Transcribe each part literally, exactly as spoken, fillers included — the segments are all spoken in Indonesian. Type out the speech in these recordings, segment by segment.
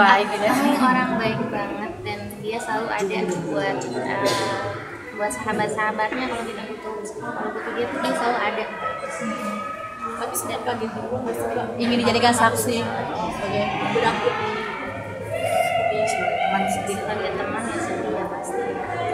baik ya. Aming orang baik banget dan dia selalu ada buat uh, buat sahabat-sahabatnya kalau kita butuh kalau butuh dia tuh dia selalu ada. Tapi setiap kaget juga nggak sih Mbak? Ingin dijadikan saksi sebagai berakhir Teman sedih ada teman ya sedih ya pasti.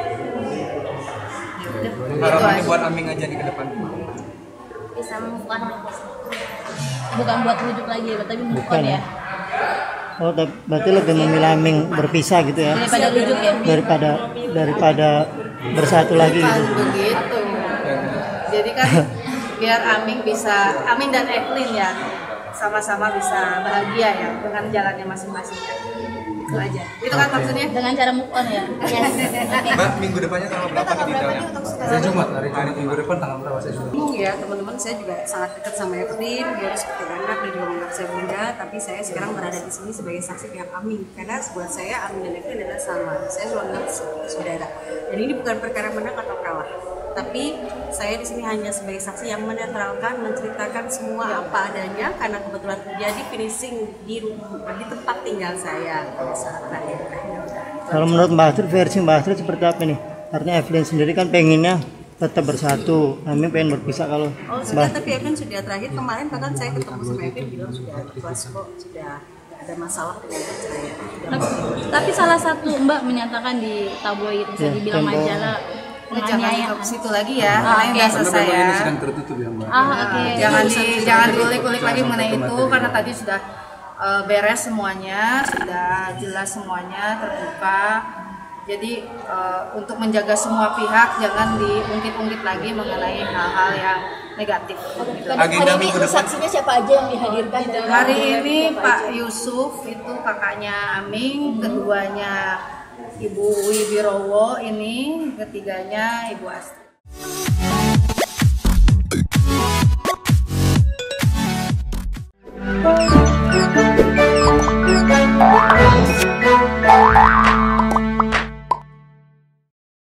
Harapannya buat Aming aja di ke depan. Bisa move on. bukan buat rujuk lagi tapi move on ya. Oh, berarti lebih memilih Aming berpisah gitu ya Daripada rujuk ya. daripada daripada bersatu lagi Bukan gitu. begitu. Jadi kan biar Aming bisa, Aming dan Evelyn ya sama-sama bisa bahagia ya dengan jalannya masing-masing. Itu aja. Itu kan maksudnya. Dengan cara move on ya. Yes. Mbak, minggu depannya tanggal berapa nih detailnya? Saya Jumat, hari hari minggu depan tanggal berapa saya sudah. Bingung ya teman-teman, saya juga sangat dekat sama Evelyn, dia seperti anak dan juga menganggap saya bunda, tapi saya sekarang berada di sini sebagai saksi pihak Aming karena buat saya Aming dan Evelyn adalah sama, saya selalu anggap saudara. Dan ini bukan perkara menang atau kalah, tapi saya di sini hanya sebagai saksi yang menetralkan, menceritakan semua apa adanya karena kebetulan terjadi finishing di rumah, di tempat tinggal saya pada saat terakhir. Kalau menurut Mbak Astrid, versi Mbak Astrid seperti apa nih? Artinya Evelyn sendiri kan pengennya tetap bersatu, Aming pengen berpisah. Kalau Oh sudah, tapi Evelyn sudah terakhir kemarin bahkan saya ketemu sama Evelyn bilang sudah ikhlas kok, sudah tidak ada masalah dengan perceraian. Tapi, tapi salah satu Mbak menyatakan di tabloid bisa Ya, dibilang Tempo. majalah Nah, jangan penganiayaan. ke situ lagi ya, Ah, karena yang oke. udah Karena selesai memang ini ya. sedang tertutup ya Mbak. Ah, oke. Jangan di jangan Jadi, diulik-ulik lagi jangan mengenai sampai itu materi. karena tadi sudah uh, beres semuanya, sudah jelas semuanya terbuka. Jadi uh, untuk menjaga semua pihak jangan diungkit-ungkit lagi mengenai hal-hal yang negatif. Gitu. Agenda minggu depan. Saksinya siapa aja yang dihadirkan? Hari ini Pak Yusuf itu kakaknya Aming, keduanya Ibu Wibirowo ini, ketiganya Ibu Astrid.